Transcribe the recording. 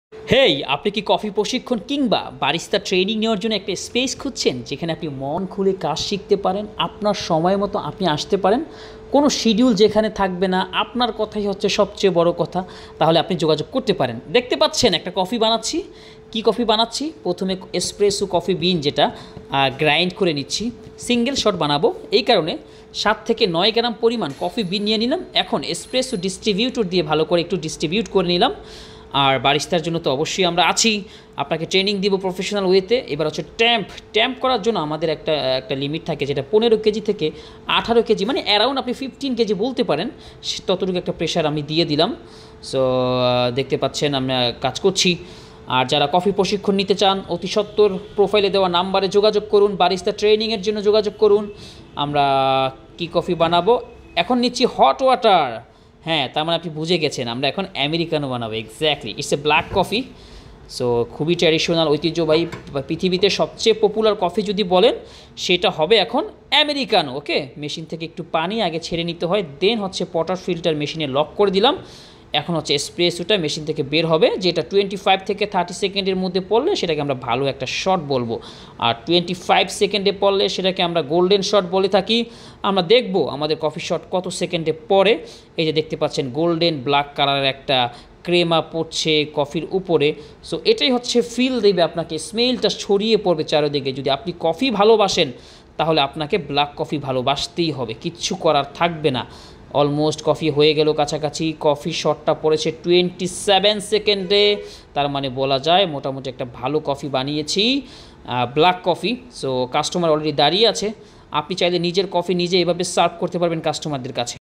হেই, আপনি কি কফি প্রশিক্ষণ কিংবা বারিস্তা ট্রেনিং নেওয়ার জন্য একটা স্পেস খুঁজছেন যেখানে আপনি মন খুলে কাজ শিখতে পারেন, আপনার সময় মতো আপনি আসতে পারেন, কোনো শিডিউল যেখানে থাকবে না, আপনার কথাই হচ্ছে সবচেয়ে বড় কথা। তাহলে আপনি যোগাযোগ করতে পারেন। দেখতে পাচ্ছেন একটা কফি বানাচ্ছি। কি কফি বানাচ্ছি? প্রথমে এসপ্রেসো কফি বিন, যেটা গ্রাইন্ড করে নিচ্ছি। সিঙ্গেল শট বানাবো, এই কারণে 7 থেকে 9 গ্রাম পরিমাণ কফি বিন নিয়ে নিলাম। এখন এসপ্রেসো ডিস্ট্রিবিউটর দিয়ে ভালো করে একটু ডিস্ট্রিবিউট করে নিলাম। আর বারিস্তার জন্য তো অবশ্যই আমরা আছি, আপনাকে ট্রেনিং দিব প্রফেশনাল ওয়েতে। এবার হচ্ছে ট্যাম্প করার জন্য আমাদের একটা একটা লিমিট থাকে, যেটা 15 কেজি থেকে 18 কেজি, মানে অ্যারাউন্ড আপনি 15 কেজি বলতে পারেন, ততটুকু একটা প্রেশার আমি দিয়ে দিলাম। সো দেখতে পাচ্ছেন আমরা কাজ করছি। আর যারা কফি প্রশিক্ষণ নিতে চান, অতি সত্বর প্রোফাইলে দেওয়া নাম্বারে যোগাযোগ করুন, বারিস্তা ট্রেনিংয়ের জন্য যোগাযোগ করুন। আমরা কি কফি বানাবো? এখন নিচ্ছি হট ওয়াটার। হ্যাঁ, তার মানে আপনি বুঝে গেছেন, আমরা এখন আমেরিকানো বানাবো। Exactly, it's a black coffee. So খুবই ট্র্যাডিশনাল, ঐতিহ্যবাহী। পৃথিবীতে সবচেয়ে পপুলার কফি যদি বলেন, সেটা হবে এখন আমেরিকানো। ওকে, মেশিন থেকে একটু পানি আগে ছেড়ে নিতে হয়, দেন হচ্ছে পটার ফিল্টার মেশিনে লক করে দিলাম। এখন হচ্ছে এসপ্রেসোটা মেশিন থেকে বের হবে, যেটা 25 থেকে 30 সেকেন্ডের মধ্যে পড়লে সেটাকে আমরা ভালো একটা শট বলবো। আর 25 সেকেন্ডে পড়লে সেটাকে আমরা গোল্ডেন শট বলে থাকি। আমরা দেখব আমাদের কফি শট কত সেকেন্ডে পরে। এই যে দেখতে পাচ্ছেন গোল্ডেন ব্ল্যাক কালারের একটা ক্রেমা পড়ছে কফির উপরে। সো এটাই হচ্ছে ফিল দেবে আপনাকে, স্মেলটা ছড়িয়ে পড়বে চারিদিকে। যদি আপনি কফি ভালোবাসেন, তাহলে আপনাকে ব্ল্যাক কফি ভালোবাসতেই হবে, কিচ্ছু করার থাকবে না। অলমোস্ট কফি হয়ে গেল কাছাকাছি। কফি শটটা পড়েছে 27 সেকেন্ডে, তার মানে বলা যায় মোটামুটি একটা ভালো কফি বানিয়েছি, black coffee. So customer already দাঁড়িয়ে আছে। আপনি চাইলে নিজের কফি নিজে এভাবে সার্ভ করতে পারবেন কাস্টমারদের কাছে।